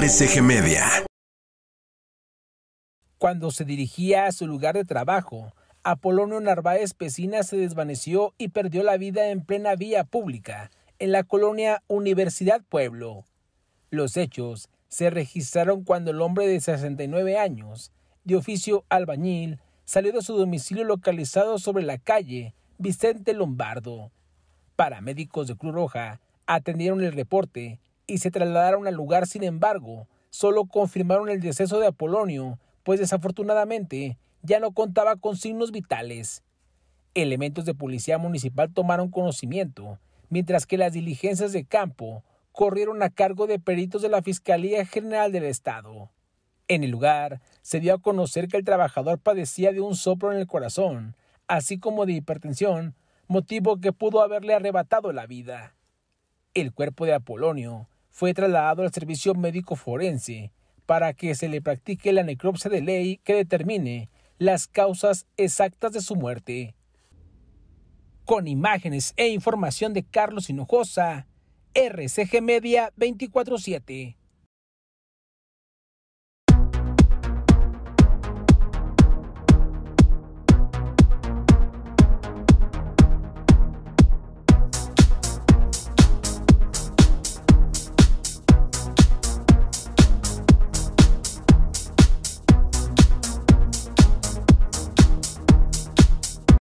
RCG Media. Cuando se dirigía a su lugar de trabajo, Apolonio Narváez Pesina se desvaneció y perdió la vida en plena vía pública, en la colonia Universidad Pueblo. Los hechos se registraron cuando el hombre de 69 años, de oficio albañil, salió de su domicilio localizado sobre la calle Vicente Lombardo. Paramédicos de Cruz Roja atendieron el reporte y se trasladaron al lugar. Sin embargo, solo confirmaron el deceso de Apolonio, pues desafortunadamente ya no contaba con signos vitales. Elementos de policía municipal tomaron conocimiento, mientras que las diligencias de campo corrieron a cargo de peritos de la Fiscalía General del Estado. En el lugar se dio a conocer que el trabajador padecía de un soplo en el corazón, así como de hipertensión, motivo que pudo haberle arrebatado la vida. El cuerpo de Apolonio fue trasladado al servicio médico forense para que se le practique la necropsia de ley que determine las causas exactas de su muerte. Con imágenes e información de Carlos Hinojosa, RCG Media 24/7.